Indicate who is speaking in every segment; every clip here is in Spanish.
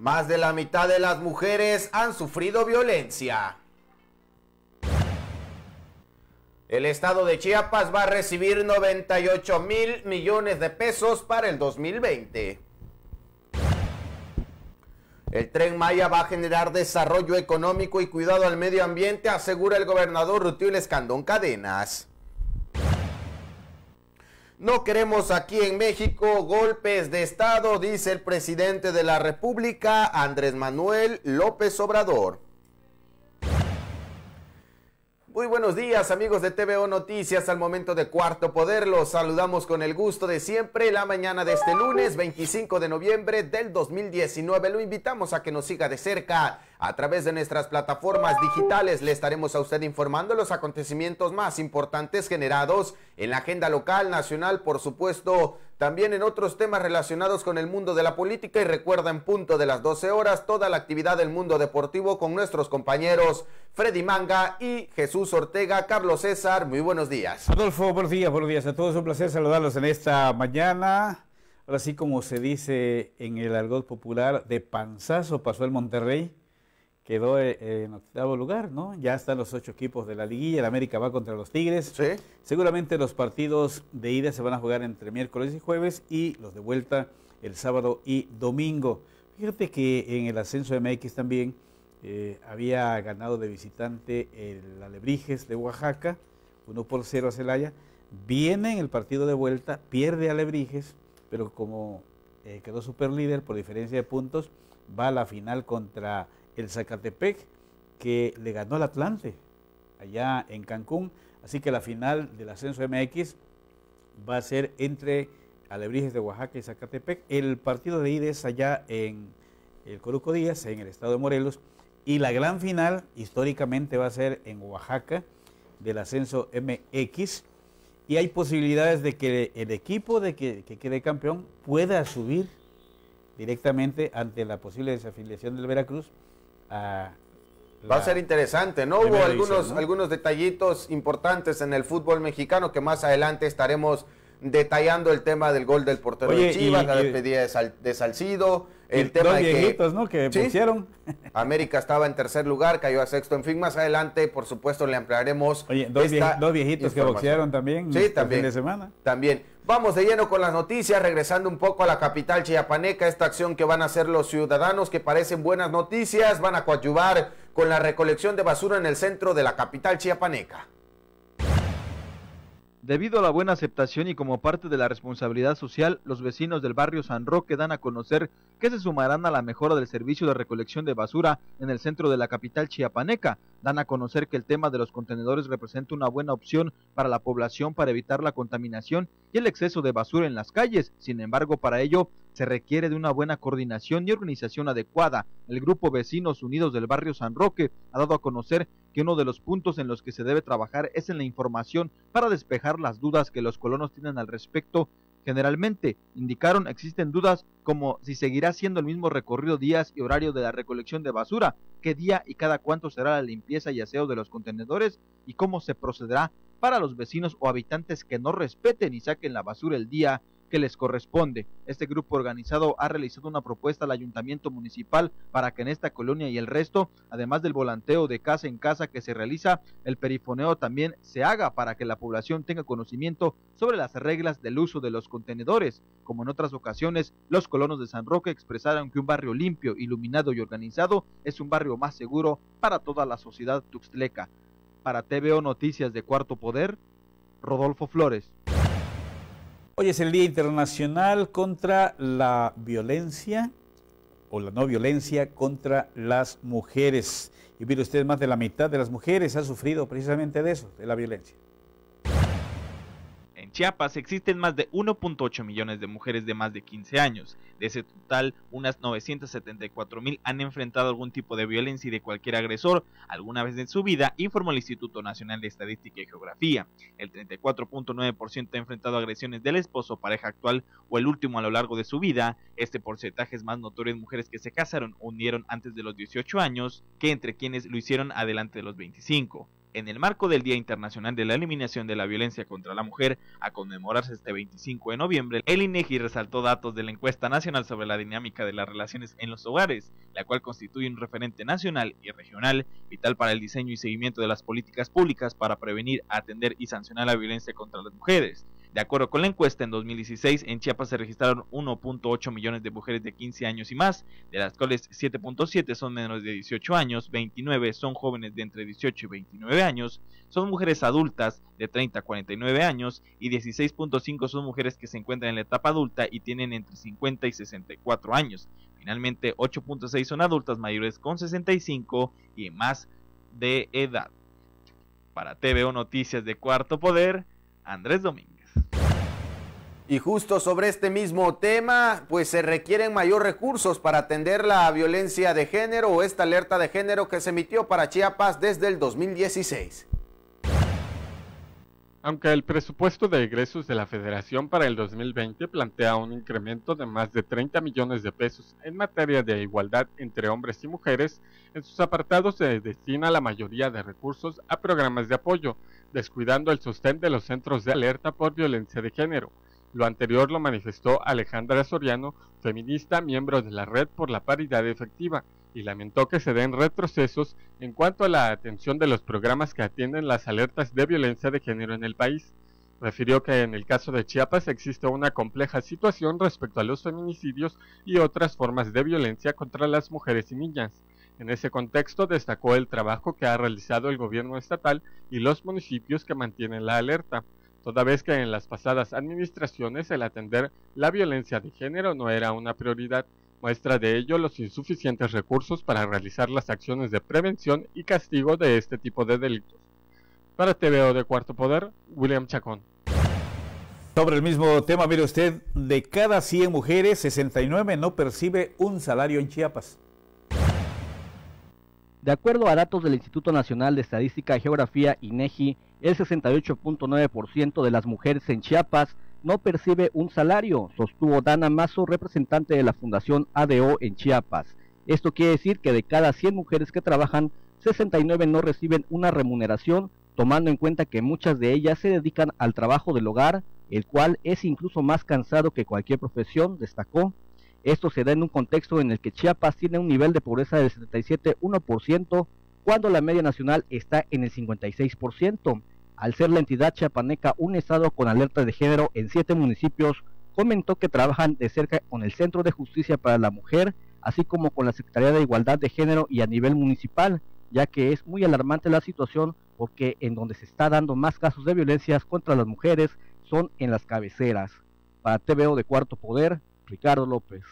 Speaker 1: Más de la mitad de las mujeres han sufrido violencia. El estado de Chiapas va a recibir 98,000 millones de pesos para el 2020. El Tren Maya va a generar desarrollo económico y cuidado al medio ambiente, asegura el gobernador Rutiel Escandón Cadenas. No queremos aquí en México golpes de Estado, dice el presidente de la República, Andrés Manuel López Obrador. Muy buenos días, amigos de TVO Noticias. Al momento de Cuarto Poder los saludamos con el gusto de siempre. La mañana de este lunes 25 de noviembre del 2019 lo invitamos a que nos siga de cerca a través de nuestras plataformas digitales. Le estaremos a usted informando los acontecimientos más importantes generados en la agenda local, nacional, por supuesto, también en otros temas relacionados con el mundo de la política. Y recuerda, en punto de las 12 horas, toda la actividad del mundo deportivo con nuestros compañeros Freddy Manga y Jesús Ortega. Carlos César, muy buenos días.
Speaker 2: Adolfo, buenos días a todos. Es un placer saludarlos en esta mañana. Ahora sí, como se dice en el argot popular, de panzazo pasó el Monterrey. Quedó en octavo lugar, ¿no? Ya están los 8 equipos de la liguilla. El América va contra los Tigres.
Speaker 1: Sí.
Speaker 2: Seguramente los partidos de ida se van a jugar entre miércoles y jueves y los de vuelta el sábado y domingo. Fíjate que en el ascenso MX también había ganado de visitante el Alebrijes de Oaxaca, 1-0 a Celaya. Viene en el partido de vuelta, pierde a Alebrijes, pero como quedó super líder por diferencia de puntos, va a la final contra el Zacatepec, que le ganó al Atlante allá en Cancún. Así que la final del ascenso MX va a ser entre Alebrijes de Oaxaca y Zacatepec. El partido de ida es allá en el Coruco Díaz, en el estado de Morelos, y la gran final históricamente va a ser en Oaxaca del ascenso MX, y hay posibilidades de que el equipo que quede campeón pueda subir directamente ante la posible desafiliación del Veracruz. Va
Speaker 1: a ser interesante, ¿no? Hubo algunos detallitos importantes en el fútbol mexicano que más adelante estaremos detallando. El tema del gol del portero de Chivas, la despedida de Salcido, el tema de
Speaker 2: viejitos, ¿no? Que pusieron.
Speaker 1: América estaba en tercer lugar, cayó a sexto. En fin, más adelante, por supuesto, le ampliaremos.
Speaker 2: Oye, dos viejitos que boxearon también.
Speaker 1: Sí, también.
Speaker 2: Fin de semana.
Speaker 1: También. Vamos de lleno con las noticias, regresando un poco a la capital chiapaneca. Esta acción que van a hacer los ciudadanos, que parecen buenas noticias, van a coadyuvar con la recolección de basura en el centro de la capital chiapaneca.
Speaker 3: Debido a la buena aceptación y como parte de la responsabilidad social, los vecinos del barrio San Roque dan a conocer que se sumarán a la mejora del servicio de recolección de basura en el centro de la capital chiapaneca. Dan a conocer que el tema de los contenedores representa una buena opción para la población para evitar la contaminación y el exceso de basura en las calles. Sin embargo, para ello se requiere de una buena coordinación y organización adecuada. El grupo Vecinos Unidos del barrio San Roque ha dado a conocer que uno de los puntos en los que se debe trabajar es en la información para despejar las dudas que los colonos tienen al respecto. Generalmente, indicaron, existen dudas como si seguirá siendo el mismo recorrido, días y horario de la recolección de basura, qué día y cada cuánto será la limpieza y aseo de los contenedores y cómo se procederá para los vecinos o habitantes que no respeten y saquen la basura el día que les corresponde. Este grupo organizado ha realizado una propuesta al ayuntamiento municipal para que en esta colonia y el resto, además del volanteo de casa en casa que se realiza, el perifoneo también se haga para que la población tenga conocimiento sobre las reglas del uso de los contenedores. Como en otras ocasiones, los colonos de San Roque expresaron que un barrio limpio, iluminado y organizado es un barrio más seguro para toda la sociedad tuxtleca. Para TVO Noticias de Cuarto Poder, Rodolfo Flores.
Speaker 2: Hoy es el Día Internacional contra la Violencia o la no violencia contra las mujeres. Y mire usted, más de la mitad de las mujeres ha sufrido precisamente de eso, de la violencia.
Speaker 4: En Chiapas existen más de 1.8 millones de mujeres de más de 15 años. De ese total, unas 974,000 han enfrentado algún tipo de violencia y de cualquier agresor alguna vez en su vida, informó el Instituto Nacional de Estadística y Geografía. El 34.9% ha enfrentado agresiones del esposo, pareja actual o el último a lo largo de su vida. Este porcentaje es más notorio en mujeres que se casaron o unieron antes de los 18 años que entre quienes lo hicieron adelante de los 25. En el marco del Día Internacional de la Eliminación de la Violencia contra la Mujer, a conmemorarse este 25 de noviembre, el INEGI resaltó datos de la encuesta nacional sobre la dinámica de las relaciones en los hogares, la cual constituye un referente nacional y regional vital para el diseño y seguimiento de las políticas públicas para prevenir, atender y sancionar la violencia contra las mujeres. De acuerdo con la encuesta, en 2016 en Chiapas se registraron 1.8 millones de mujeres de 15 años y más, de las cuales 7.7 son menores de 18 años, 29 son jóvenes de entre 18 y 29 años, son mujeres adultas de 30 a 49 años y 16.5 son mujeres que se encuentran en la etapa adulta y tienen entre 50 y 64 años. Finalmente, 8.6 son adultas mayores con 65 y más de edad. Para TVO Noticias de Cuarto Poder, Andrés Domínguez.
Speaker 1: Y justo sobre este mismo tema, pues se requieren mayor recursos para atender la violencia de género o esta alerta de género que se emitió para Chiapas desde el 2016.
Speaker 5: Aunque el presupuesto de egresos de la Federación para el 2020 plantea un incremento de más de 30 millones de pesos en materia de igualdad entre hombres y mujeres, en sus apartados se destina la mayoría de recursos a programas de apoyo, descuidando el sostén de los centros de alerta por violencia de género. Lo anterior lo manifestó Alejandra Soriano, feminista, miembro de la Red por la Paridad Efectiva, y lamentó que se den retrocesos en cuanto a la atención de los programas que atienden las alertas de violencia de género en el país. Refirió que en el caso de Chiapas existe una compleja situación respecto a los feminicidios y otras formas de violencia contra las mujeres y niñas. En ese contexto destacó el trabajo que ha realizado el gobierno estatal y los municipios que mantienen la alerta, toda vez que en las pasadas administraciones el atender la violencia de género no era una prioridad. Muestra de ello los insuficientes recursos para realizar las acciones de prevención y castigo de este tipo de delitos. Para TVO de Cuarto Poder, William Chacón.
Speaker 2: Sobre el mismo tema, mire usted, de cada 100 mujeres, 69 no percibe un salario en Chiapas.
Speaker 6: De acuerdo a datos del Instituto Nacional de Estadística y Geografía, INEGI, el 68.9% de las mujeres en Chiapas no percibe un salario, sostuvo Dana Mazo, representante de la Fundación ADO en Chiapas. Esto quiere decir que de cada 100 mujeres que trabajan, 69 no reciben una remuneración, tomando en cuenta que muchas de ellas se dedican al trabajo del hogar, el cual es incluso más cansado que cualquier profesión, destacó. Esto se da en un contexto en el que Chiapas tiene un nivel de pobreza del 77.1%, cuando la media nacional está en el 56%. Al ser la entidad chiapaneca un estado con alerta de género en 7 municipios, comentó que trabajan de cerca con el Centro de Justicia para la Mujer, así como con la Secretaría de Igualdad de Género y a nivel municipal, ya que es muy alarmante la situación porque en donde se está dando más casos de violencias contra las mujeres son en las cabeceras. Para TVO de Cuarto Poder, Ricardo López.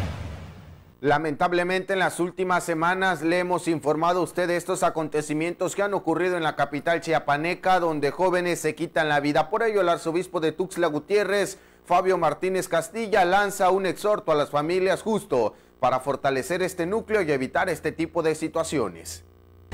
Speaker 1: Lamentablemente en las últimas semanas le hemos informado a usted de estos acontecimientos que han ocurrido en la capital chiapaneca, donde jóvenes se quitan la vida. Por ello el arzobispo de Tuxtla Gutiérrez, Fabio Martínez Castilla, lanza un exhorto a las familias justo para fortalecer este núcleo y evitar este tipo de situaciones.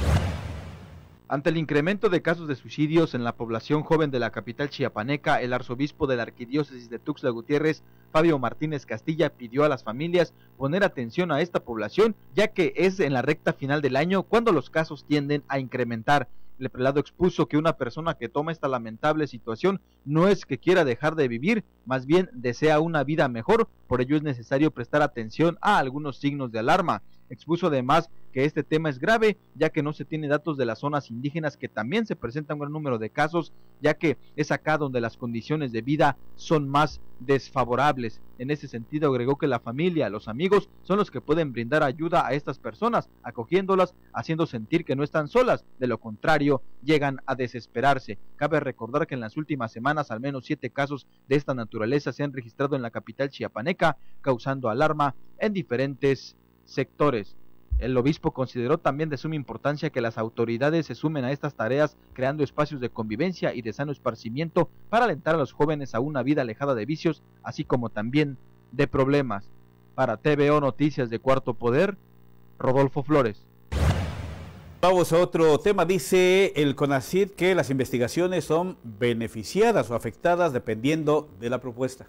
Speaker 3: Ante el incremento de casos de suicidios en la población joven de la capital chiapaneca, el arzobispo de la arquidiócesis de Tuxtla Gutiérrez, Fabio Martínez Castilla, pidió a las familias poner atención a esta población, ya que es en la recta final del año cuando los casos tienden a incrementar. El prelado expuso que una persona que toma esta lamentable situación no es que quiera dejar de vivir, más bien desea una vida mejor, por ello es necesario prestar atención a algunos signos de alarma. Expuso además que este tema es grave, ya que no se tiene datos de las zonas indígenas, que también se presenta un gran número de casos, ya que es acá donde las condiciones de vida son más desfavorables. En ese sentido agregó que la familia, los amigos, son los que pueden brindar ayuda a estas personas, acogiéndolas, haciendo sentir que no están solas, de lo contrario, llegan a desesperarse. Cabe recordar que en las últimas semanas al menos 7 casos de esta naturaleza se han registrado en la capital chiapaneca, causando alarma en diferentes sectores. El obispo consideró también de suma importancia que las autoridades se sumen a estas tareas, creando espacios de convivencia y de sano esparcimiento para alentar a los jóvenes a una vida alejada de vicios, así como también de problemas. Para TVO Noticias de Cuarto Poder, Rodolfo Flores.
Speaker 2: Vamos a otro tema. Dice el CONACYT que las investigaciones son beneficiadas o afectadas dependiendo de la propuesta.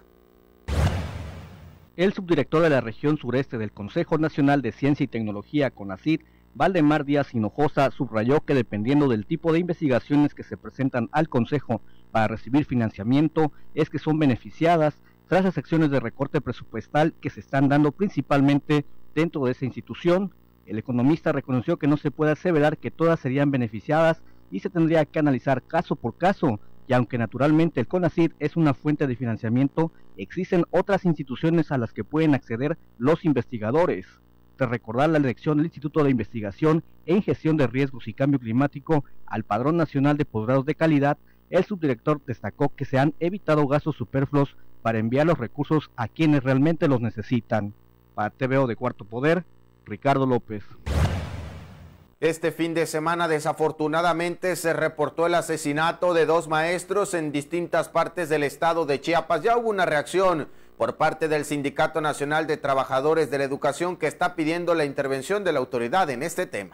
Speaker 6: El subdirector de la región sureste del Consejo Nacional de Ciencia y Tecnología, CONACYT, Valdemar Díaz Hinojosa subrayó que dependiendo del tipo de investigaciones que se presentan al Consejo para recibir financiamiento, es que son beneficiadas tras las acciones de recorte presupuestal que se están dando principalmente dentro de esa institución. El economista reconoció que no se puede aseverar que todas serían beneficiadas y se tendría que analizar caso por caso, y aunque naturalmente el CONACYT es una fuente de financiamiento, existen otras instituciones a las que pueden acceder los investigadores. Tras recordar la elección del Instituto de Investigación en Gestión de Riesgos y Cambio Climático al Padrón Nacional de Posgrados de Calidad, el subdirector destacó que se han evitado gastos superfluos para enviar los recursos a quienes realmente los necesitan. Para TVO de Cuarto Poder, Ricardo López.
Speaker 1: Este fin de semana desafortunadamente se reportó el asesinato de 2 maestros en distintas partes del estado de Chiapas. Ya hubo una reacción por parte del Sindicato Nacional de Trabajadores de la Educación, que está pidiendo la intervención de la autoridad en este tema.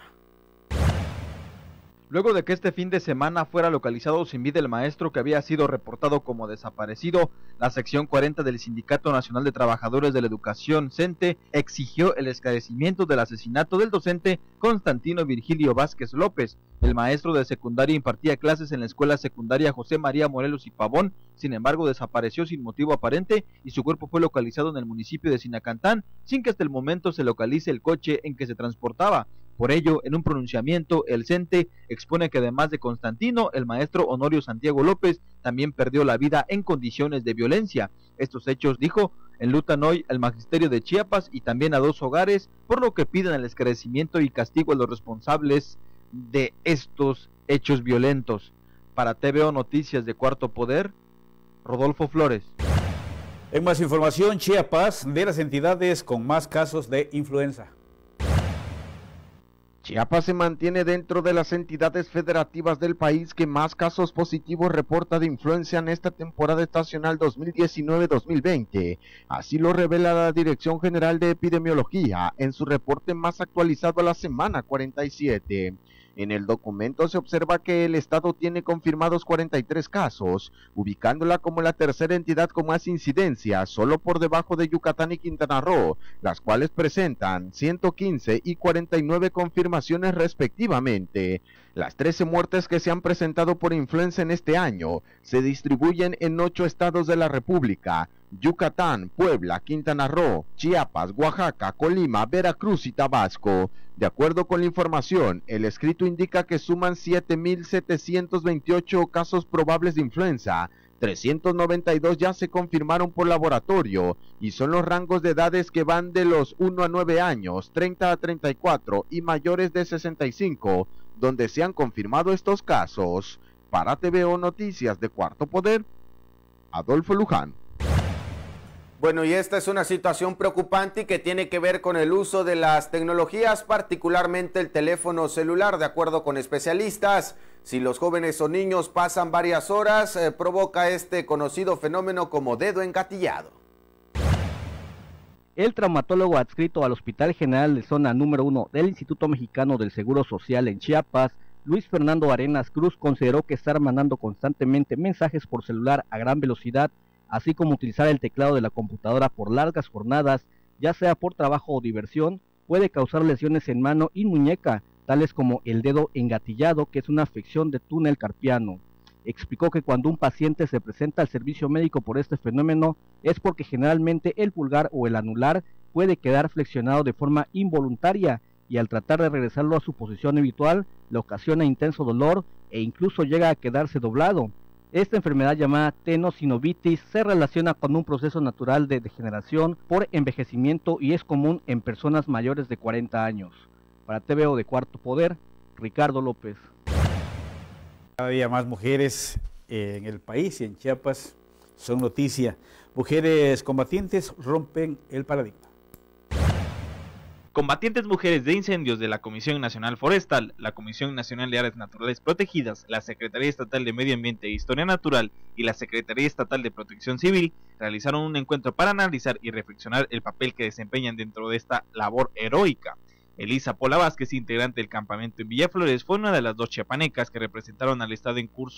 Speaker 3: Luego de que este fin de semana fuera localizado sin vida el maestro que había sido reportado como desaparecido, la sección 40 del Sindicato Nacional de Trabajadores de la Educación, CENTE, exigió el esclarecimiento del asesinato del docente Constantino Virgilio Vázquez López. El maestro de secundaria impartía clases en la escuela secundaria José María Morelos y Pavón, sin embargo desapareció sin motivo aparente y su cuerpo fue localizado en el municipio de Sinacantán, sin que hasta el momento se localice el coche en que se transportaba. Por ello, en un pronunciamiento, el CENTE expone que además de Constantino, el maestro Honorio Santiago López también perdió la vida en condiciones de violencia. Estos hechos, dijo, enlutan hoy al magisterio de Chiapas y también a 2 hogares, por lo que piden el esclarecimiento y castigo a los responsables de estos hechos violentos. Para TVO Noticias de Cuarto Poder, Rodolfo Flores.
Speaker 2: En más información, Chiapas, de las entidades con más casos de influenza.
Speaker 7: Chiapas se mantiene dentro de las entidades federativas del país que más casos positivos reporta de influenza en esta temporada estacional 2019-2020. Así lo revela la Dirección General de Epidemiología en su reporte más actualizado a la semana 47. En el documento se observa que el estado tiene confirmados 43 casos, ubicándola como la tercera entidad con más incidencia, solo por debajo de Yucatán y Quintana Roo, las cuales presentan 115 y 49 confirmaciones respectivamente. Las 13 muertes que se han presentado por influenza en este año se distribuyen en 8 estados de la República: Yucatán, Puebla, Quintana Roo, Chiapas, Oaxaca, Colima, Veracruz y Tabasco. De acuerdo con la información, el escrito indica que suman 7.728 casos probables de influenza, 392 ya se confirmaron por laboratorio y son los rangos de edades que van de los 1 a 9 años, 30 a 34 y mayores de 65, donde se han confirmado estos casos. Para TVO Noticias de Cuarto Poder, Adolfo Luján.
Speaker 1: Bueno, y esta es una situación preocupante y que tiene que ver con el uso de las tecnologías, particularmente el teléfono celular. De acuerdo con especialistas, si los jóvenes o niños pasan varias horas, provoca este conocido fenómeno como dedo engatillado.
Speaker 6: El traumatólogo adscrito al Hospital General de Zona número 1 del Instituto Mexicano del Seguro Social en Chiapas, Luis Fernando Arenas Cruz, consideró que estar mandando constantemente mensajes por celular a gran velocidad, así como utilizar el teclado de la computadora por largas jornadas, ya sea por trabajo o diversión, puede causar lesiones en mano y muñeca, tales como el dedo engatillado, que es una afección de túnel carpiano. Explicó que cuando un paciente se presenta al servicio médico por este fenómeno, es porque generalmente el pulgar o el anular puede quedar flexionado de forma involuntaria, y al tratar de regresarlo a su posición habitual, le ocasiona intenso dolor e incluso llega a quedarse doblado. Esta enfermedad llamada tenosinovitis se relaciona con un proceso natural de degeneración por envejecimiento y es común en personas mayores de 40 años. Para TVO de Cuarto Poder, Ricardo López.
Speaker 2: Cada día más mujeres en el país y en Chiapas son noticia. Mujeres combatientes rompen el paradigma.
Speaker 4: Combatientes mujeres de incendios de la Comisión Nacional Forestal, la Comisión Nacional de Áreas Naturales Protegidas, la Secretaría Estatal de Medio Ambiente e Historia Natural y la Secretaría Estatal de Protección Civil realizaron un encuentro para analizar y reflexionar el papel que desempeñan dentro de esta labor heroica. Elisa Pola Vázquez, integrante del campamento en Villaflores, fue una de las 2 chiapanecas que representaron al estado en curso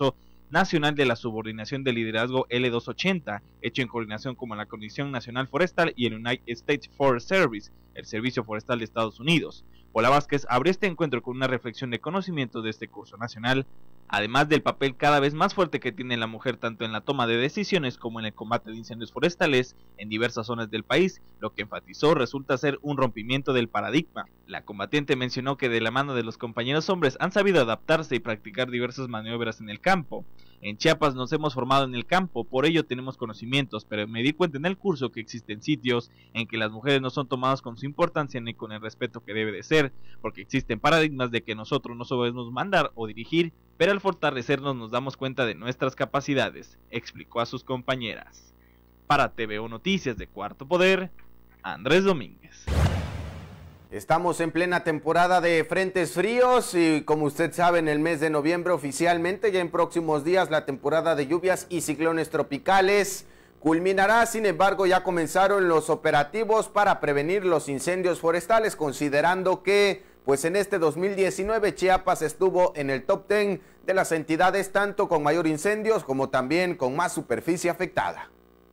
Speaker 4: Nacional de la Subordinación de Liderazgo L280, hecho en coordinación con la Comisión Nacional Forestal y el United States Forest Service, el Servicio Forestal de Estados Unidos. Pola Vázquez abrió este encuentro con una reflexión de conocimiento de este curso nacional, además del papel cada vez más fuerte que tiene la mujer tanto en la toma de decisiones como en el combate de incendios forestales en diversas zonas del país, lo que enfatizó resulta ser un rompimiento del paradigma. La combatiente mencionó que de la mano de los compañeros hombres han sabido adaptarse y practicar diversas maniobras en el campo. En Chiapas nos hemos formado en el campo, por ello tenemos conocimientos, pero me di cuenta en el curso que existen sitios en que las mujeres no son tomadas con su importancia ni con el respeto que debe de ser, porque existen paradigmas de que nosotros no sabemos mandar o dirigir, pero al fortalecernos nos damos cuenta de nuestras capacidades, explicó a sus compañeras. Para TVO Noticias de Cuarto Poder, Andrés Domínguez.
Speaker 1: Estamos en plena temporada de frentes fríos y como usted sabe en el mes de noviembre oficialmente, ya en próximos días la temporada de lluvias y ciclones tropicales culminará. Sin embargo, ya comenzaron los operativos para prevenir los incendios forestales, considerando que pues en este 2019 Chiapas estuvo en el top 10 de las entidades tanto con mayor incendios como también con más superficie afectada.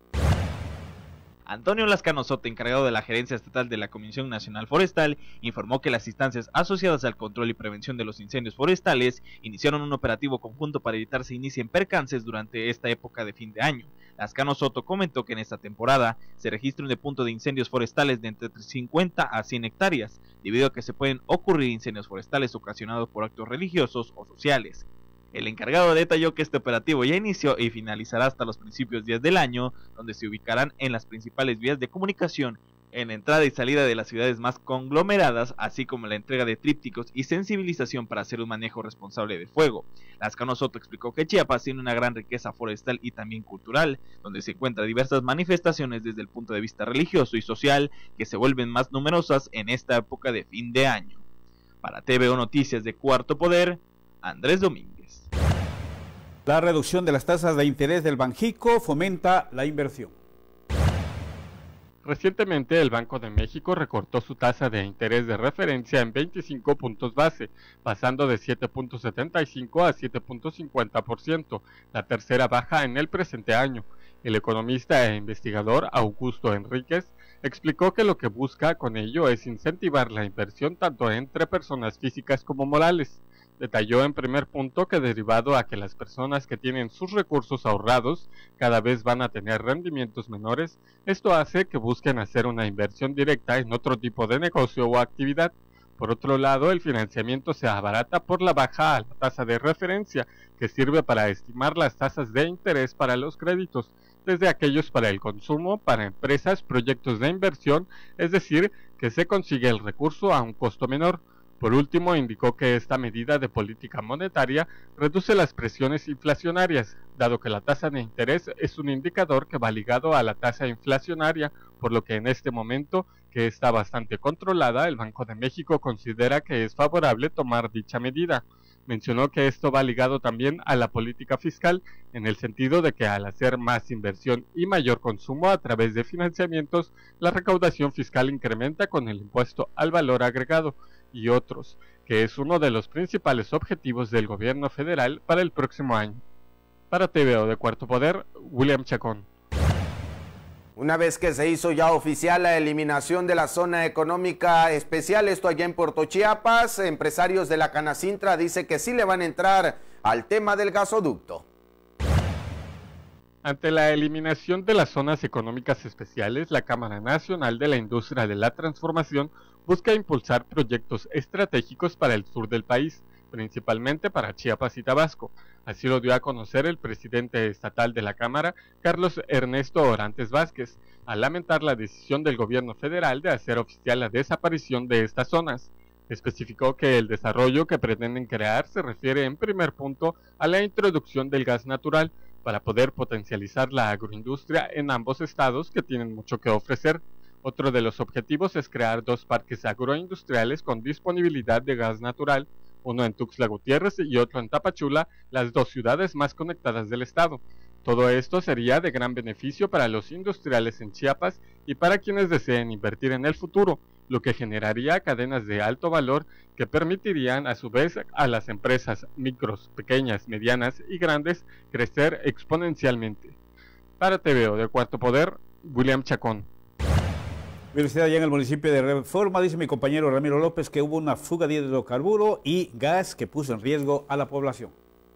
Speaker 4: Antonio Lascano Soto, encargado de la Gerencia Estatal de la Comisión Nacional Forestal, informó que las instancias asociadas al control y prevención de los incendios forestales iniciaron un operativo conjunto para evitar se inicien percances durante esta época de fin de año. Lascano Soto comentó que en esta temporada se registra un punto de incendios forestales de entre 50 a 100 hectáreas, debido a que se pueden ocurrir incendios forestales ocasionados por actos religiosos o sociales. El encargado detalló que este operativo ya inició y finalizará hasta los principios días del año, donde se ubicarán en las principales vías de comunicación, en la entrada y salida de las ciudades más conglomeradas, así como la entrega de trípticos y sensibilización para hacer un manejo responsable de fuego. Lascano Soto explicó que Chiapas tiene una gran riqueza forestal y también cultural, donde se encuentran diversas manifestaciones desde el punto de vista religioso y social que se vuelven más numerosas en esta época de fin de año. Para TVO Noticias de Cuarto Poder, Andrés Domínguez.
Speaker 2: La reducción de las tasas de interés del Banjico fomenta la inversión.
Speaker 5: Recientemente, el Banco de México recortó su tasa de interés de referencia en 25 puntos base, pasando de 7.75 a 7.50%, la tercera baja en el presente año. El economista e investigador Augusto Enríquez explicó que lo que busca con ello es incentivar la inversión tanto entre personas físicas como morales. Detalló en primer punto que derivado a que las personas que tienen sus recursos ahorrados cada vez van a tener rendimientos menores, esto hace que busquen hacer una inversión directa en otro tipo de negocio o actividad. Por otro lado, el financiamiento se abarata por la baja a la tasa de referencia, que sirve para estimar las tasas de interés para los créditos, desde aquellos para el consumo, para empresas, proyectos de inversión, es decir, que se consigue el recurso a un costo menor. Por último, indicó que esta medida de política monetaria reduce las presiones inflacionarias, dado que la tasa de interés es un indicador que va ligado a la tasa inflacionaria, por lo que en este momento, que está bastante controlada, el Banco de México considera que es favorable tomar dicha medida. Mencionó que esto va ligado también a la política fiscal, en el sentido de que al hacer más inversión y mayor consumo a través de financiamientos, la recaudación fiscal incrementa con el impuesto al valor agregado y otros, que es uno de los principales objetivos del gobierno federal para el próximo año. Para TVO de Cuarto Poder, William Chacón.
Speaker 1: Una vez que se hizo ya oficial la eliminación de la zona económica especial, esto allá en Puerto Chiapas, empresarios de la Canacintra dicen que sí le van a entrar al tema del gasoducto.
Speaker 5: Ante la eliminación de las zonas económicas especiales, la Cámara Nacional de la Industria de la Transformación busca impulsar proyectos estratégicos para el sur del país, principalmente para Chiapas y Tabasco. Así lo dio a conocer el presidente estatal de la Cámara, Carlos Ernesto Orantes Vázquez, al lamentar la decisión del gobierno federal de hacer oficial la desaparición de estas zonas. Especificó que el desarrollo que pretenden crear se refiere en primer punto a la introducción del gas natural, para poder potencializar la agroindustria en ambos estados que tienen mucho que ofrecer. Otro de los objetivos es crear 2 parques agroindustriales con disponibilidad de gas natural, uno en Tuxtla Gutiérrez y otro en Tapachula, las 2 ciudades más conectadas del estado. Todo esto sería de gran beneficio para los industriales en Chiapas y para quienes deseen invertir en el futuro. lo que generaría cadenas de alto valor que permitirían a su vez a las empresas micros, pequeñas, medianas y grandes crecer exponencialmente. Para TVO de Cuarto Poder, William Chacón.
Speaker 2: Velocidad allá en el municipio de Reforma, dice mi compañero Ramiro López que hubo una fuga de hidrocarburo y gas que puso en riesgo a la población.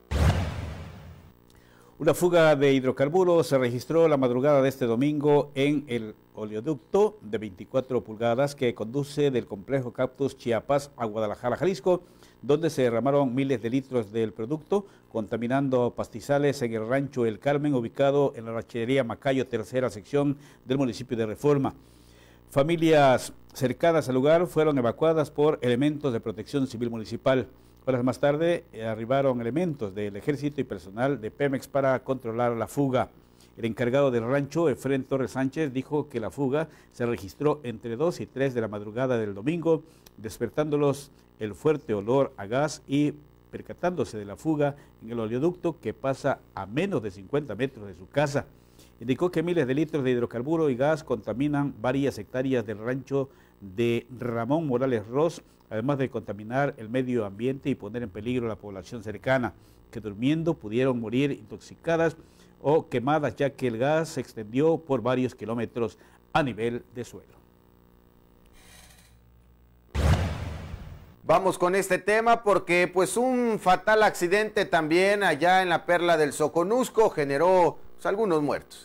Speaker 2: Una fuga de hidrocarburos se registró la madrugada de este domingo en el oleoducto de 24 pulgadas que conduce del complejo Cactus Chiapas a Guadalajara, Jalisco, donde se derramaron miles de litros del producto, contaminando pastizales en el rancho El Carmen, ubicado en la ranchería Macayo, tercera sección del municipio de Reforma. Familias cercanas al lugar fueron evacuadas por elementos de protección civil municipal. Horas más tarde arribaron elementos del ejército y personal de Pemex para controlar la fuga. El encargado del rancho, Efrén Torres Sánchez, dijo que la fuga se registró entre 2 y 3 de la madrugada del domingo, despertándolos el fuerte olor a gas y percatándose de la fuga en el oleoducto que pasa a menos de 50 metros de su casa. Indicó que miles de litros de hidrocarburo y gas contaminan varias hectáreas del rancho de Ramón Morales Ross, además de contaminar el medio ambiente y poner en peligro a la población cercana, que durmiendo pudieron morir intoxicadas o quemadas, ya que el gas se extendió por varios kilómetros a nivel de suelo.
Speaker 1: Vamos con este tema porque pues un fatal accidente también allá en la Perla del Soconusco generó pues, algunos muertos.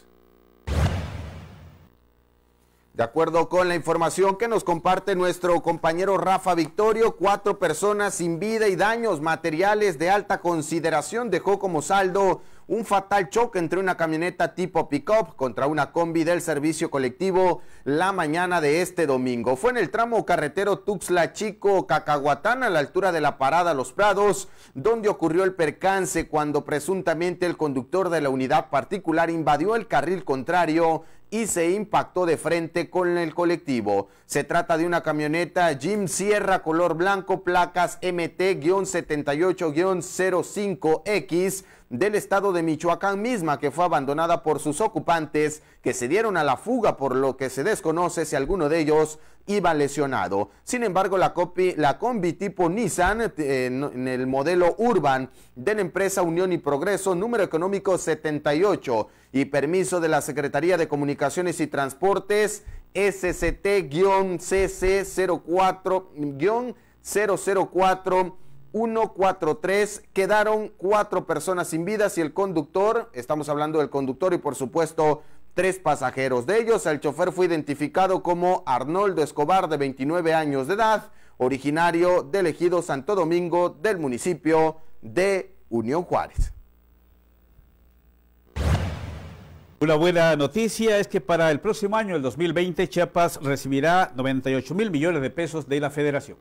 Speaker 1: De acuerdo con la información que nos comparte nuestro compañero Rafa Victorio, 4 personas sin vida y daños materiales de alta consideración dejó como saldo un fatal choque entre una camioneta tipo pick-up contra una combi del servicio colectivo la mañana de este domingo. Fue en el tramo carretero Tuxtla Chico-Cacahuatán, a la altura de la parada Los Prados, donde ocurrió el percance cuando presuntamente el conductor de la unidad particular invadió el carril contrario y se impactó de frente con el colectivo. Se trata de una camioneta Jeep Sierra color blanco, placas MT-78-05X del estado de Michoacán, misma que fue abandonada por sus ocupantes, que se dieron a la fuga, por lo que se desconoce si alguno de ellos iba lesionado. Sin embargo, la combi tipo Nissan en el modelo Urban de la empresa Unión y Progreso, número económico 78 y permiso de la Secretaría de Comunicaciones y Transportes SCT-CC04-004-143, quedaron 4 personas sin vidas y el conductor, estamos hablando del conductor y por supuesto 3 pasajeros. De ellos, el chofer fue identificado como Arnoldo Escobar, de 29 años de edad, originario del ejido Santo Domingo del municipio de Unión Juárez.
Speaker 2: Una buena noticia es que para el próximo año, el 2020, Chiapas recibirá 98,000 millones de pesos de la Federación.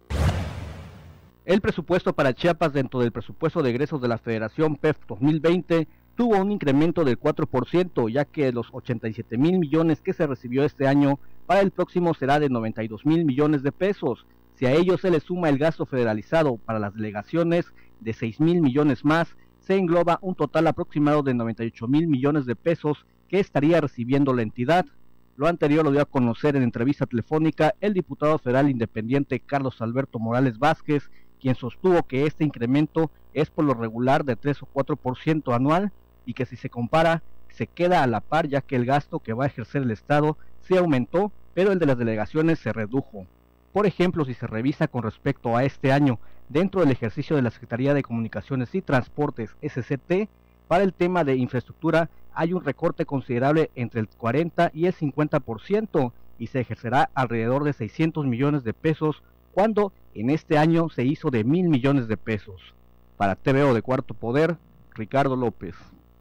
Speaker 6: El presupuesto para Chiapas dentro del presupuesto de egresos de la Federación PEF 2020 tuvo un incremento del 4%, ya que los 87,000 millones que se recibió este año, para el próximo será de 92,000 millones de pesos. Si a ello se le suma el gasto federalizado para las delegaciones de 6,000 millones más, se engloba un total aproximado de 98,000 millones de pesos que estaría recibiendo la entidad. Lo anterior lo dio a conocer en entrevista telefónica el diputado federal independiente Carlos Alberto Morales Vázquez, quien sostuvo que este incremento es por lo regular de 3 o 4% anual y que si se compara se queda a la par, ya que el gasto que va a ejercer el Estado se aumentó, pero el de las delegaciones se redujo. Por ejemplo, si se revisa con respecto a este año, dentro del ejercicio de la Secretaría de Comunicaciones y Transportes, SCT, para el tema de infraestructura hay un recorte considerable entre el 40 y el 50% y se ejercerá alrededor de 600 millones de pesos, cuando en este año se hizo de 1,000 millones de pesos. Para TVO de Cuarto Poder, Ricardo López.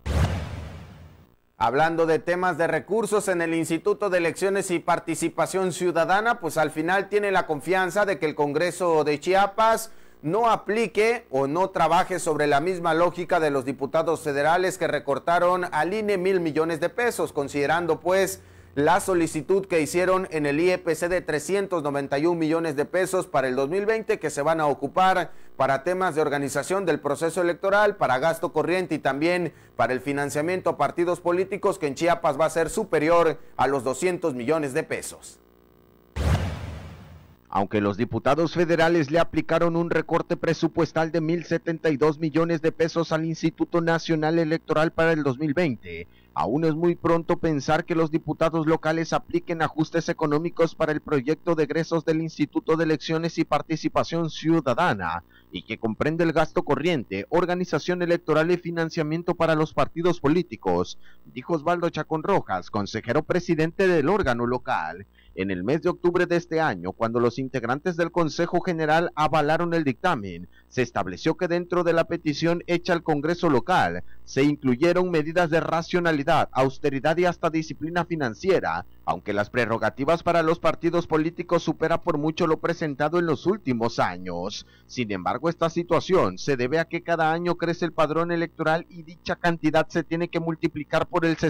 Speaker 1: Hablando de temas de recursos, en el Instituto de Elecciones y Participación Ciudadana, pues al final tiene la confianza de que el Congreso de Chiapas no aplique o no trabaje sobre la misma lógica de los diputados federales que recortaron al INE 1,000 millones de pesos, considerando pues la solicitud que hicieron en el IEPC de 391 millones de pesos para el 2020, que se van a ocupar para temas de organización del proceso electoral, para gasto corriente y también para el financiamiento a partidos políticos, que en Chiapas va a ser superior a los 200 millones de pesos.
Speaker 7: Aunque los diputados federales le aplicaron un recorte presupuestal de 1.072 millones de pesos al Instituto Nacional Electoral para el 2020, aún es muy pronto pensar que los diputados locales apliquen ajustes económicos para el proyecto de egresos del Instituto de Elecciones y Participación Ciudadana, y que comprende el gasto corriente, organización electoral y financiamiento para los partidos políticos, dijo Osvaldo Chacón Rojas, consejero presidente del órgano local. En el mes de octubre de este año, cuando los integrantes del Consejo General avalaron el dictamen, se estableció que dentro de la petición hecha al Congreso local, se incluyeron medidas de racionalidad, austeridad y hasta disciplina financiera, aunque las prerrogativas para los partidos políticos supera por mucho lo presentado en los últimos años. Sin embargo, esta situación se debe a que cada año crece el padrón electoral y dicha cantidad se tiene que multiplicar por el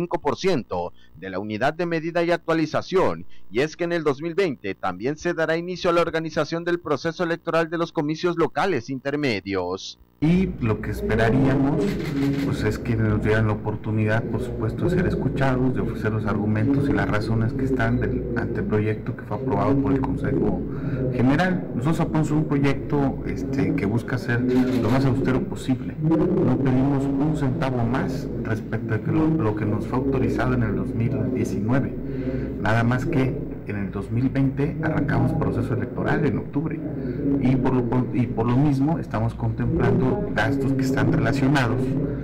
Speaker 7: 65% de la unidad de medida y actualización, y es que en el 2020 también se dará inicio a la organización del proceso electoral de los comicios locales intermedios.
Speaker 8: Y lo que esperaríamos pues es que nos dieran la oportunidad, por supuesto, de ser escuchados, de ofrecer los argumentos y las razones que están del anteproyecto que fue aprobado por el Consejo General. Nosotros apoyamos un proyecto que busca ser lo más austero posible. No pedimos un centavo más respecto a lo que nos fue autorizado en el 2019. Nada más que en el 2020 arrancamos proceso electoral en octubre y por lo mismo estamos contemplando gastos que están relacionados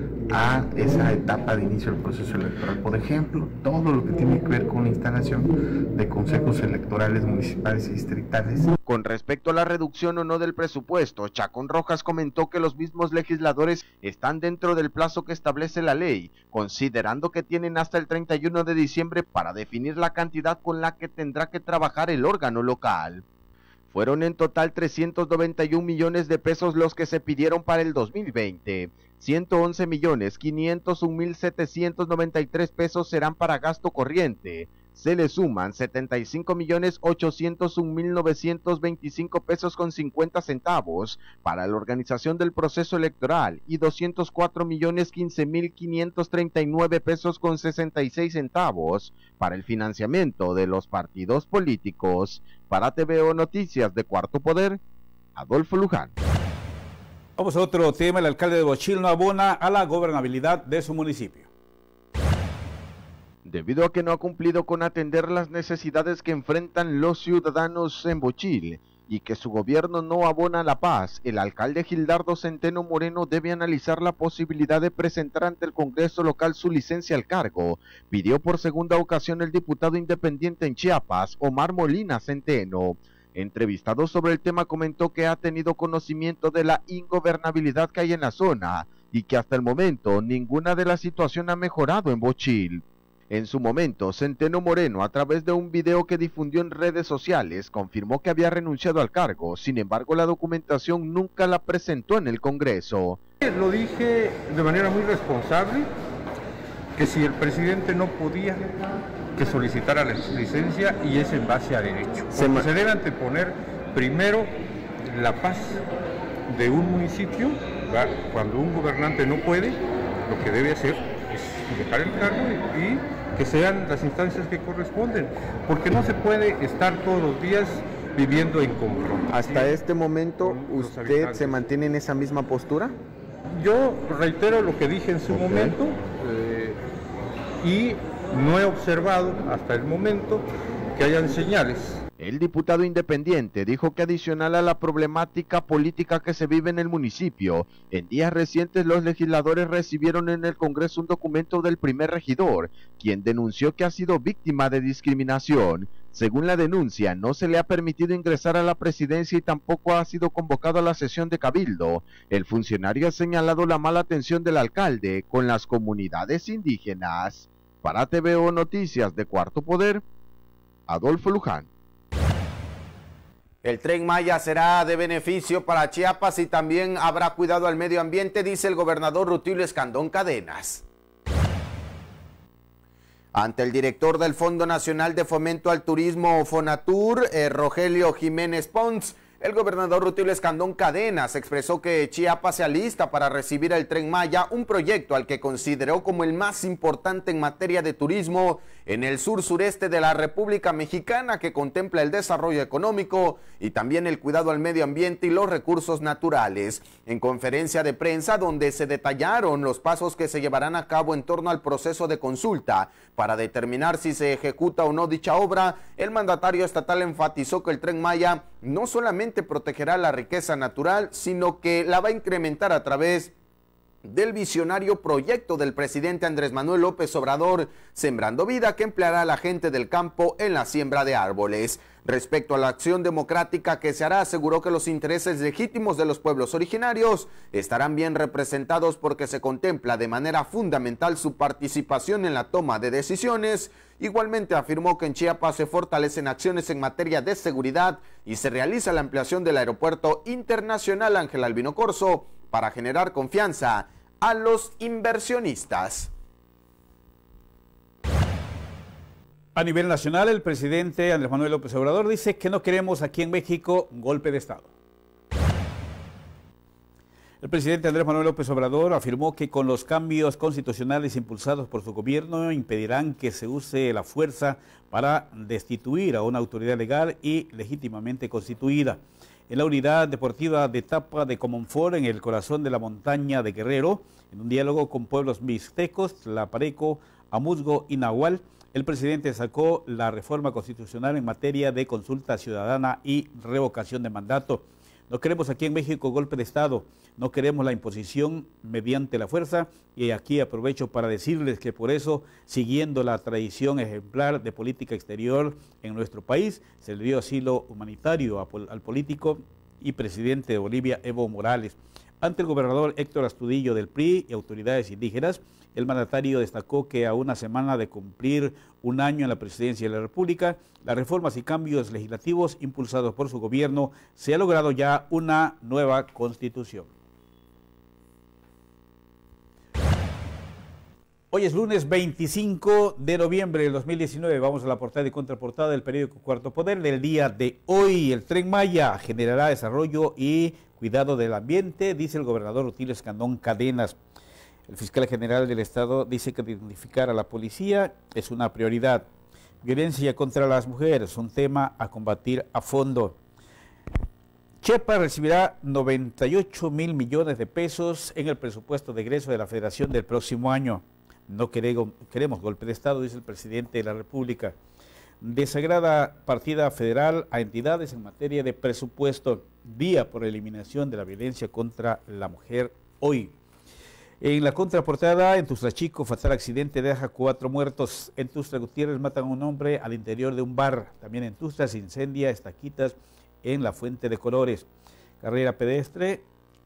Speaker 8: a esa etapa de inicio del proceso electoral. Por ejemplo, todo lo que tiene que ver con la instalación de consejos electorales municipales y distritales.
Speaker 7: Con respecto a la reducción o no del presupuesto, Chacón Rojas comentó que los mismos legisladores están dentro del plazo que establece la ley, considerando que tienen hasta el 31 de diciembre para definir la cantidad con la que tendrá que trabajar el órgano local. Fueron en total 391 millones de pesos los que se pidieron para el 2020. 111.501.793 pesos serán para gasto corriente. Se le suman 75.801.925 pesos con 50 centavos para la organización del proceso electoral y 204.015.539 pesos con 66 centavos para el financiamiento de los partidos políticos. Para TVO Noticias de Cuarto Poder, Adolfo Luján.
Speaker 2: Vamos a otro tema. El alcalde de Bochil no abona a la gobernabilidad de su municipio.
Speaker 7: Debido a que no ha cumplido con atender las necesidades que enfrentan los ciudadanos en Bochil y que su gobierno no abona la paz, el alcalde Gildardo Centeno Moreno debe analizar la posibilidad de presentar ante el Congreso local su licencia al cargo, pidió por segunda ocasión el diputado independiente en Chiapas, Omar Molina Centeno. Entrevistado sobre el tema, comentó que ha tenido conocimiento de la ingobernabilidad que hay en la zona y que hasta el momento ninguna de la situación ha mejorado en Bochil. En su momento, Centeno Moreno, a través de un video que difundió en redes sociales, confirmó que había renunciado al cargo. Sin embargo, la documentación nunca la presentó en el Congreso.
Speaker 9: Lo dije de manera muy responsable, que si el presidente no podía, que solicitara la licencia, y es en base a derecho. Se debe anteponer primero la paz de un municipio, ¿verdad? Cuando un gobernante no puede, lo que debe hacer es dejar el cargo y que sean las instancias que corresponden, porque no se puede estar todos los días viviendo en confrontación.
Speaker 1: ¿Hasta este momento usted se mantiene en esa misma postura?
Speaker 9: Yo reitero lo que dije en su momento y no he observado hasta el momento que hayan señales.
Speaker 7: El diputado independiente dijo que adicional a la problemática política que se vive en el municipio, en días recientes los legisladores recibieron en el Congreso un documento del primer regidor, quien denunció que ha sido víctima de discriminación. Según la denuncia, no se le ha permitido ingresar a la presidencia y tampoco ha sido convocado a la sesión de cabildo. El funcionario ha señalado la mala atención del alcalde con las comunidades indígenas. Para TVO Noticias de Cuarto Poder, Adolfo Luján.
Speaker 1: El Tren Maya será de beneficio para Chiapas y también habrá cuidado al medio ambiente, dice el gobernador Rutilio Escandón Cadenas. Ante el director del Fondo Nacional de Fomento al Turismo, Fonatur, Rogelio Jiménez Pons, El gobernador Rutilio Escandón Cadenas expresó que Chiapas se alista para recibir el Tren Maya, un proyecto al que consideró como el más importante en materia de turismo en el sur-sureste de la República Mexicana, que contempla el desarrollo económico y también el cuidado al medio ambiente y los recursos naturales. En conferencia de prensa, donde se detallaron los pasos que se llevarán a cabo en torno al proceso de consulta para determinar si se ejecuta o no dicha obra, el mandatario estatal enfatizó que el Tren Maya no solamente protegerá la riqueza natural, sino que la va a incrementar a través del visionario proyecto del presidente Andrés Manuel López Obrador, Sembrando Vida, que empleará a la gente del campo en la siembra de árboles. Respecto a la acción democrática que se hará, aseguró que los intereses legítimos de los pueblos originarios estarán bien representados porque se contempla de manera fundamental su participación en la toma de decisiones. Igualmente afirmó que en Chiapas se fortalecen acciones en materia de seguridad y se realiza la ampliación del Aeropuerto Internacional Ángel Albino Corzo para generar confianza a los inversionistas.
Speaker 2: A nivel nacional, el presidente Andrés Manuel López Obrador dice que no queremos aquí en México un golpe de Estado. El presidente Andrés Manuel López Obrador afirmó que con los cambios constitucionales impulsados por su gobierno impedirán que se use la fuerza para destituir a una autoridad legal y legítimamente constituida. En la unidad deportiva de Tapa de Comonfort, en el corazón de la montaña de Guerrero, en un diálogo con pueblos mixtecos, Tlapareco, Amuzgo y Nahual, el presidente sacó la reforma constitucional en materia de consulta ciudadana y revocación de mandato. No queremos aquí en México golpe de Estado, no queremos la imposición mediante la fuerza, y aquí aprovecho para decirles que por eso, siguiendo la tradición ejemplar de política exterior en nuestro país, se le dio asilo humanitario al político y presidente de Bolivia, Evo Morales. Ante el gobernador Héctor Astudillo del PRI y autoridades indígenas, el mandatario destacó que a una semana de cumplir un año en la presidencia de la República, las reformas y cambios legislativos impulsados por su gobierno, se ha logrado ya una nueva constitución. Hoy es lunes 25 de noviembre del 2019. Vamos a la portada y contraportada del periódico Cuarto Poder del día de hoy. El Tren Maya generará desarrollo y cuidado del ambiente, dice el gobernador Rutilio Escandón Cadenas. El fiscal general del Estado dice que dignificar a la policía es una prioridad. Violencia contra las mujeres, un tema a combatir a fondo. Chiapas recibirá 98 mil millones de pesos en el presupuesto de egreso de la Federación del próximo año. No queremos golpe de Estado, dice el presidente de la República. Desagrada partida federal a entidades en materia de presupuesto. Día por eliminación de la violencia contra la mujer hoy. En la contraportada, en Tuxtla Chico, fatal accidente deja 4 muertos. En Tuxtla Gutiérrez matan a un hombre al interior de un bar. También en Tuxtla se incendia estaquitas en la Fuente de Colores. Carrera pedestre,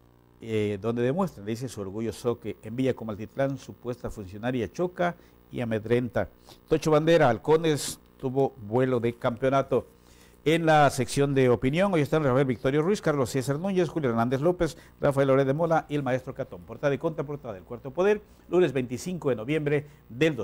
Speaker 2: donde demuestra, dice su orgullo Soque. En Villa Comaltitlán, supuesta funcionaria choca y amedrenta. Tocho Bandera, Halcones tuvo vuelo de campeonato. En la sección de opinión, hoy están Rafael Victorio Ruiz, Carlos César Núñez, Julio Hernández López, Rafael Loret de Mola y el maestro Catón. Portada y contraportada del Cuarto Poder, lunes 25 de noviembre del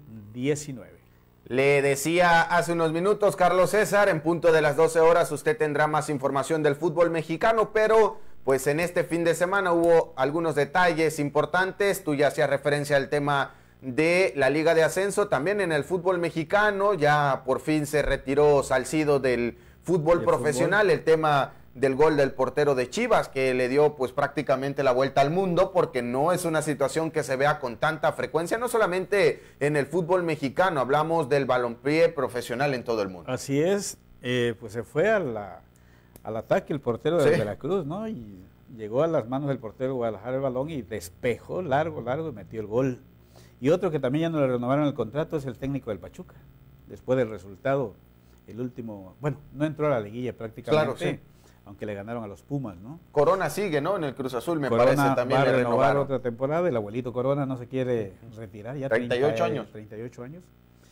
Speaker 2: 2019.
Speaker 1: Le decía hace unos minutos, Carlos César, en punto de las 12 horas usted tendrá más información del fútbol mexicano, pero pues en este fin de semana hubo algunos detalles importantes. Tú ya hacías referencia al tema de la Liga de Ascenso, también en el fútbol mexicano, ya por fin se retiró Salcido del fútbol profesional, el tema del gol del portero de Chivas, que le dio pues prácticamente la vuelta al mundo, porque no es una situación que se vea con tanta frecuencia, no solamente en el fútbol mexicano, hablamos del balompié profesional en todo el mundo.
Speaker 2: Así es, pues se fue al ataque el portero de Veracruz, ¿no? Y llegó a las manos del portero Guadalajara el balón y despejó largo y metió el gol. Y otro que también ya no le renovaron el contrato es el técnico del Pachuca. Después del resultado, el último, bueno, no entró a la liguilla prácticamente, claro, sí, aunque le ganaron a los Pumas, ¿no?
Speaker 1: Corona sigue, ¿no? En el Cruz Azul, me
Speaker 2: Corona
Speaker 1: parece, también
Speaker 2: va
Speaker 1: le
Speaker 2: a renovar
Speaker 1: renovaron.
Speaker 2: Otra temporada, el abuelito Corona no se quiere retirar, ya
Speaker 1: 38 años.
Speaker 2: 38 años.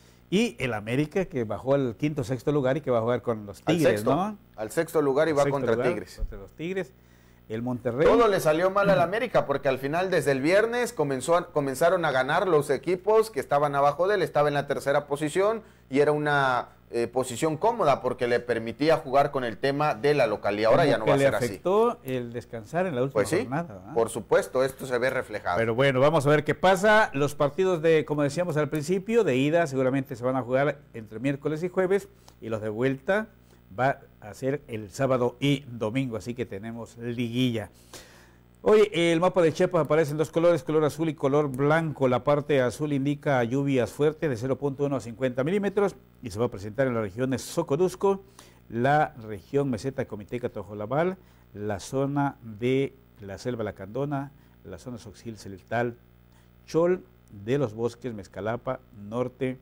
Speaker 2: Y el América, que bajó al quinto, sexto lugar y que va a jugar con los Tigres, ¿no?
Speaker 1: Al sexto lugar y va contra Tigres.
Speaker 2: Contra los Tigres. El Monterrey.
Speaker 1: Todo le salió mal al América porque al final desde el viernes comenzaron a ganar los equipos que estaban abajo de él, estaba en la tercera posición y era una posición cómoda porque le permitía jugar con el tema de la localidad. Ahora ya no va a ser así.
Speaker 2: Le afectó el descansar en la última jornada. ¿Eh?
Speaker 1: Por supuesto, esto se ve reflejado.
Speaker 2: Pero bueno, vamos a ver qué pasa. Los partidos de, como decíamos al principio, de ida seguramente se van a jugar entre miércoles y jueves, y los de vuelta va a ser el sábado y domingo, así que tenemos liguilla. Hoy el mapa de Chiapas aparece en dos colores, color azul y color blanco. La parte azul indica lluvias fuertes de 0.1 a 50 milímetros y se va a presentar en las regiones Soconusco, la región Meseta Comiteca Tojolabal, la zona de la Selva Lacandona, la zona Soxil Celtal, Chol de los Bosques, Mezcalapa, Norte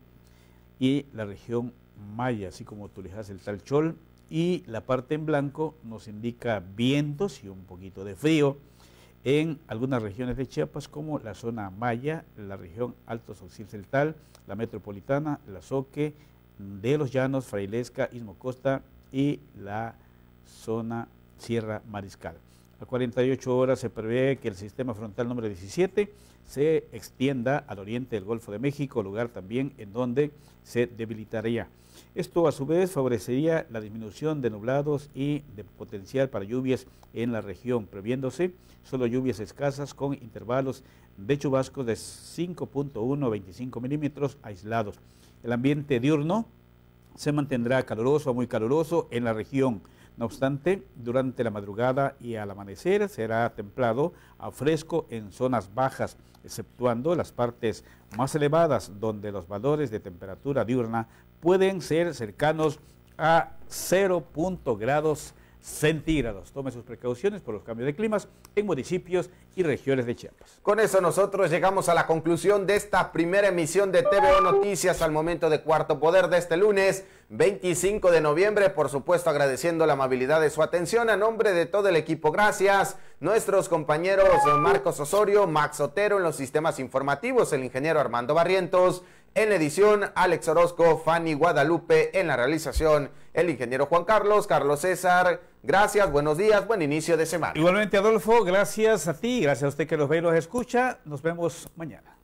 Speaker 2: y la región Maya, así como Tulijá, Celtal, Chol. Y la parte en blanco nos indica vientos y un poquito de frío en algunas regiones de Chiapas, como la zona Maya, la región Alto Soxil Celtal, la metropolitana, la Soque, de los Llanos, Frailesca, Istmo Costa y la zona Sierra Mariscal. A 48 horas se prevé que el sistema frontal número 17 se extienda al oriente del Golfo de México, lugar también en donde se debilitaría. Esto a su vez favorecería la disminución de nublados y de potencial para lluvias en la región, previéndose solo lluvias escasas con intervalos de chubascos de 5.1 a 25 milímetros aislados. El ambiente diurno se mantendrá caluroso a muy caluroso en la región. No obstante, durante la madrugada y al amanecer será templado a fresco en zonas bajas, exceptuando las partes más elevadas, donde los valores de temperatura diurna pueden ser cercanos a 0 grados centígrados. Tome sus precauciones por los cambios de climas en municipios y regiones de Chiapas.
Speaker 1: Con eso nosotros llegamos a la conclusión de esta primera emisión de TVO Noticias al momento de Cuarto Poder de este lunes 25 de noviembre. Por supuesto, agradeciendo la amabilidad de su atención a nombre de todo el equipo. Gracias. Nuestros compañeros Marcos Osorio, Max Otero en los sistemas informativos, el ingeniero Armando Barrientos, en la edición Alex Orozco, Fanny Guadalupe, en la realización el ingeniero Juan Carlos, Carlos César. Gracias, buenos días, buen inicio de semana.
Speaker 2: Igualmente, Adolfo, gracias a ti, gracias a usted que los ve y los escucha. Nos vemos mañana.